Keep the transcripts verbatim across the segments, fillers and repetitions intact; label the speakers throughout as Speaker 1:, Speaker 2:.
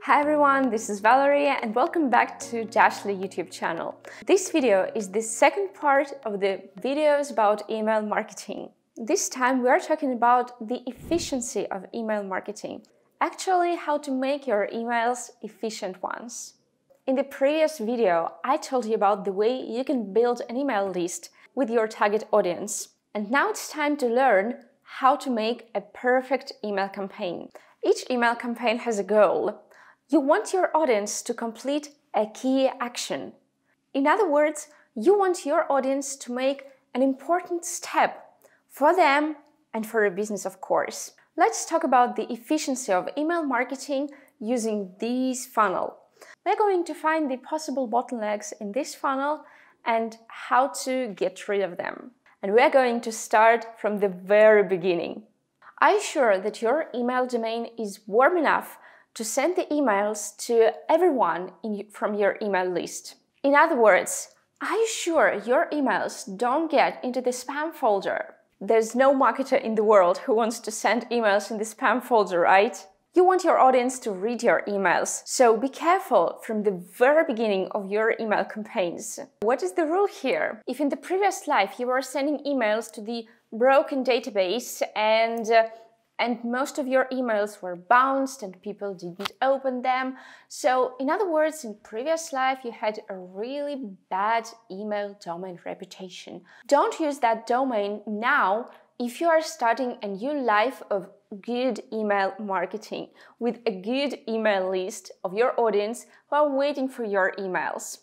Speaker 1: Hi everyone, this is Valerie and welcome back to Dashly YouTube channel. This video is the second part of the videos about email marketing. This time we are talking about the efficiency of email marketing. Actually, how to make your emails efficient ones. In the previous video, I told you about the way you can build an email list with your target audience. And now it's time to learn how to make a perfect email campaign. Each email campaign has a goal. You want your audience to complete a key action. In other words, you want your audience to make an important step for them and for your business, of course. Let's talk about the efficiency of email marketing using this funnel. We're going to find the possible bottlenecks in this funnel and how to get rid of them. And we're going to start from the very beginning. Are you sure that your email domain is warm enough to send the emails to everyone in, from your email list? In other words, are you sure your emails don't get into the spam folder? There's no marketer in the world who wants to send emails in the spam folder, right? You want your audience to read your emails, so be careful from the very beginning of your email campaigns. What is the rule here? If in the previous life you were sending emails to the broken database and uh, and most of your emails were bounced and people didn't open them. So in other words, in previous life you had a really bad email domain reputation. Don't use that domain now if you are starting a new life of good email marketing with a good email list of your audience who are waiting for your emails.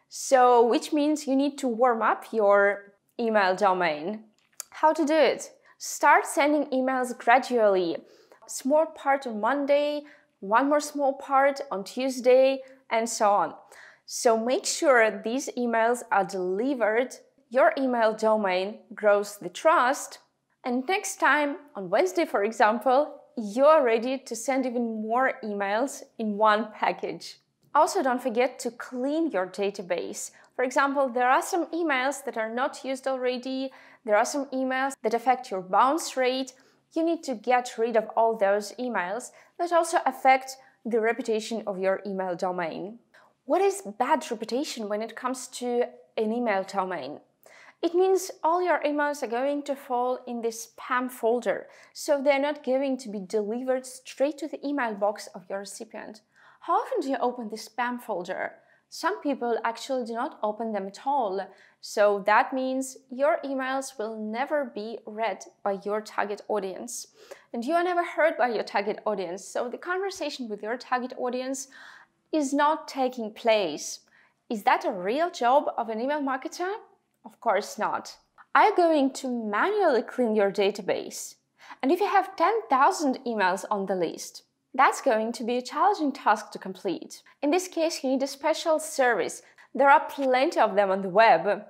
Speaker 1: So which means you need to warm up your email domain. How to do it? Start sending emails gradually. Small part on Monday, one more small part on Tuesday, and so on. So make sure these emails are delivered, your email domain grows the trust, and next time, on Wednesday for example, you're ready to send even more emails in one package. Also, don't forget to clean your database. For example, there are some emails that are not used already. There are some emails that affect your bounce rate. You need to get rid of all those emails that also affect the reputation of your email domain. What is bad reputation when it comes to an email domain? It means all your emails are going to fall in the spam folder, so they're not going to be delivered straight to the email box of your recipient. How often do you open the spam folder? Some people actually do not open them at all, so that means your emails will never be read by your target audience. And you are never heard by your target audience, so the conversation with your target audience is not taking place. Is that a real job of an email marketer? Of course not. Are you going to manually clean your database? And if you have ten thousand emails on the list, that's going to be a challenging task to complete. In this case, you need a special service. There are plenty of them on the web.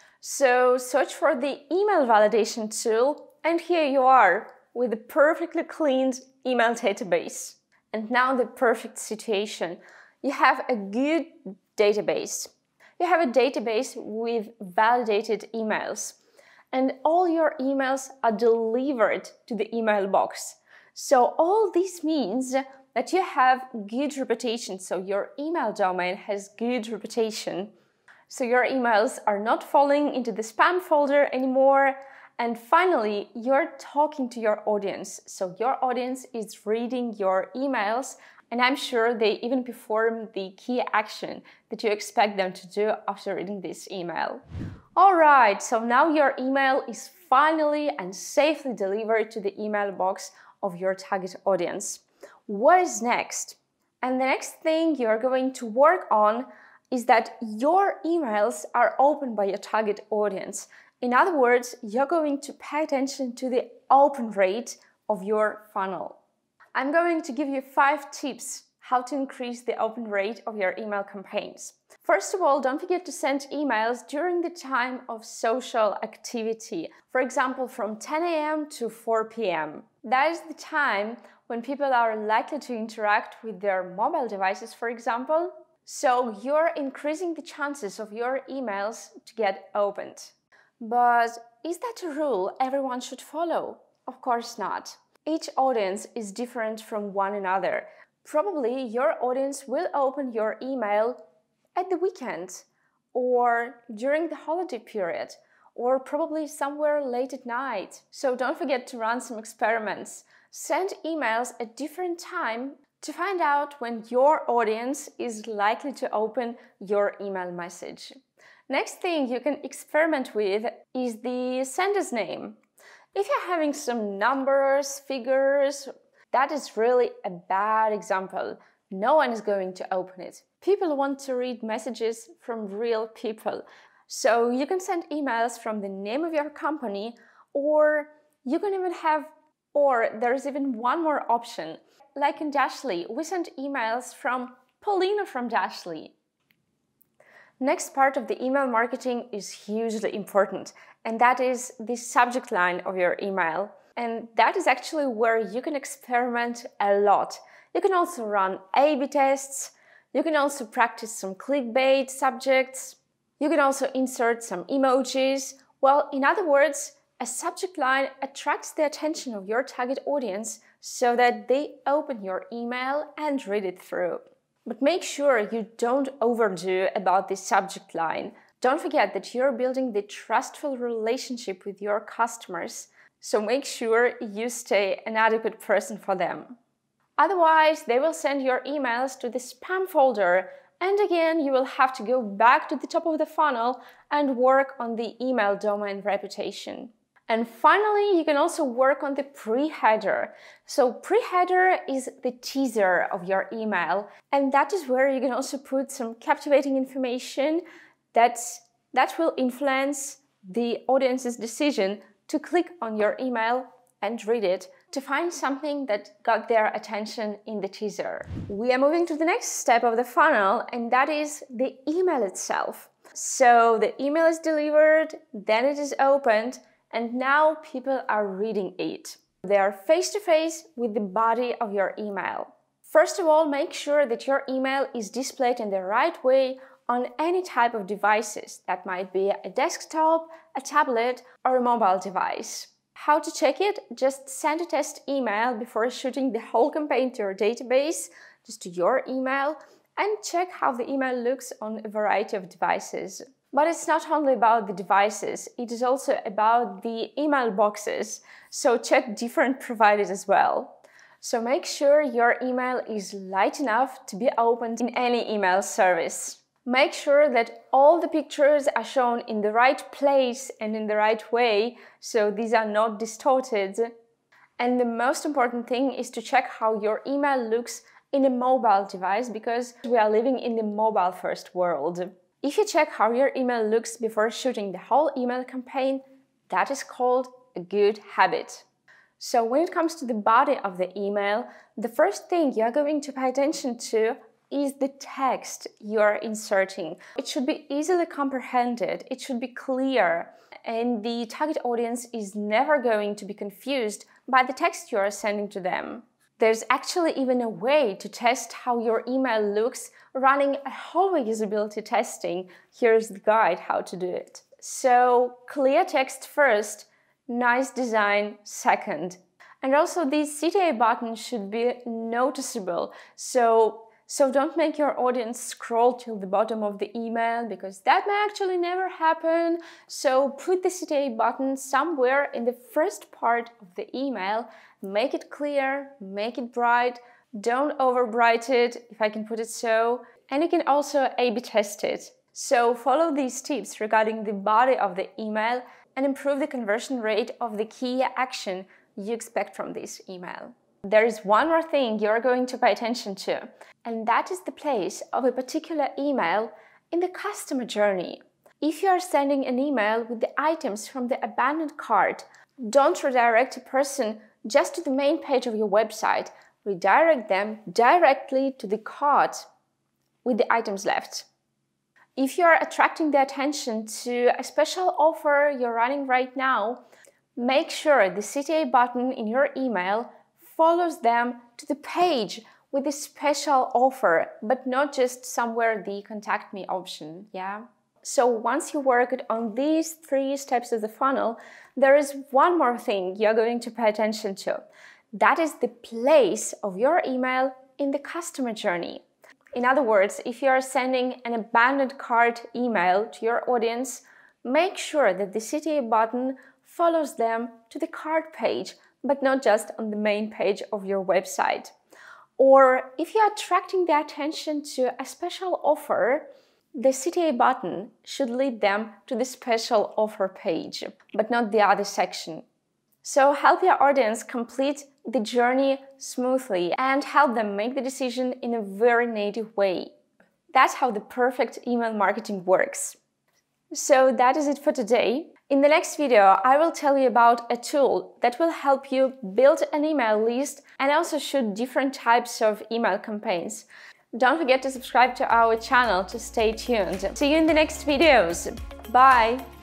Speaker 1: So search for the email validation tool, and here you are with a perfectly cleaned email database. And now the perfect situation. You have a good database. You have a database with validated emails, and all your emails are delivered to the email box. So all this means that you have good reputation, so your email domain has good reputation. So your emails are not falling into the spam folder anymore. And finally, you're talking to your audience. So your audience is reading your emails, and I'm sure they even perform the key action that you expect them to do after reading this email. All right, so now your email is finally and safely delivered to the email box of your target audience. What is next? And the next thing you're going to work on is that your emails are opened by your target audience. In other words, you're going to pay attention to the open rate of your funnel. I'm going to give you five tips how to increase the open rate of your email campaigns. First of all, don't forget to send emails during the time of social activity. For example, from ten A M to four P M That is the time when people are likely to interact with their mobile devices, for example. So you're increasing the chances of your emails to get opened. But is that a rule everyone should follow? Of course not. Each audience is different from one another. Probably your audience will open your email at the weekend or during the holiday period or probably somewhere late at night. So don't forget to run some experiments. Send emails at different time to find out when your audience is likely to open your email message. Next thing you can experiment with is the sender's name. If you're having some numbers, figures, that is really a bad example. No one is going to open it. People want to read messages from real people. So you can send emails from the name of your company, or you can even have, or there's even one more option. Like in Dashly, we send emails from Paulina from Dashly. Next part of the email marketing is hugely important, and that is the subject line of your email. And that is actually where you can experiment a lot. You can also run A B tests. You can also practice some clickbait subjects. You can also insert some emojis. Well, in other words, a subject line attracts the attention of your target audience so that they open your email and read it through. But make sure you don't overdo about this subject line. Don't forget that you're building the trustful relationship with your customers, so make sure you stay an adequate person for them. Otherwise, they will send your emails to the spam folder, and again, you will have to go back to the top of the funnel and work on the email domain reputation. And finally, you can also work on the pre-header. So pre-header is the teaser of your email, and that is where you can also put some captivating information that's, that will influence the audience's decision to click on your email and read it to find something that got their attention in the teaser. We are moving to the next step of the funnel, and that is the email itself. So the email is delivered, then it is opened, and now people are reading it. They are face-to-face with the body of your email. First of all, make sure that your email is displayed in the right way on any type of devices. That might be a desktop, a tablet, or a mobile device. How to check it? Just send a test email before shooting the whole campaign to your database, just to your email, and check how the email looks on a variety of devices. But it's not only about the devices, it is also about the email boxes, so check different providers as well. So make sure your email is light enough to be opened in any email service. Make sure that all the pictures are shown in the right place and in the right way, so these are not distorted. And the most important thing is to check how your email looks in a mobile device, because we are living in the mobile-first world. If you check how your email looks before shooting the whole email campaign, that is called a good habit. So when it comes to the body of the email, the first thing you're going to pay attention to is the text you're inserting. It should be easily comprehended, it should be clear, and the target audience is never going to be confused by the text you're sending to them. There's actually even a way to test how your email looks running a hallway usability testing. Here's the guide how to do it. So clear text first, nice design second. And also the C T A button should be noticeable. So So don't make your audience scroll till the bottom of the email, because that may actually never happen. So put the C T A button somewhere in the first part of the email, make it clear, make it bright, don't over bright it, if I can put it so. And you can also A B test it. So follow these tips regarding the body of the email and improve the conversion rate of the key action you expect from this email. There is one more thing you're going to pay attention to, and that is the place of a particular email in the customer journey. If you are sending an email with the items from the abandoned cart, don't redirect a person just to the main page of your website. Redirect them directly to the cart with the items left. If you are attracting the attention to a special offer you're running right now, make sure the C T A button in your email follows them to the page with a special offer, but not just somewhere the contact me option, yeah? So once you worked on these three steps of the funnel, there is one more thing you're going to pay attention to. That is the place of your email in the customer journey. In other words, if you are sending an abandoned cart email to your audience, make sure that the C T A button follows them to the cart page, but not just on the main page of your website. Or if you are attracting the attention to a special offer, the C T A button should lead them to the special offer page, but not the other section. So help your audience complete the journey smoothly and help them make the decision in a very native way. That's how the perfect email marketing works. So that is it for today. In the next video, I will tell you about a tool that will help you build an email list and also shoot different types of email campaigns. Don't forget to subscribe to our channel to stay tuned. See you in the next videos. Bye!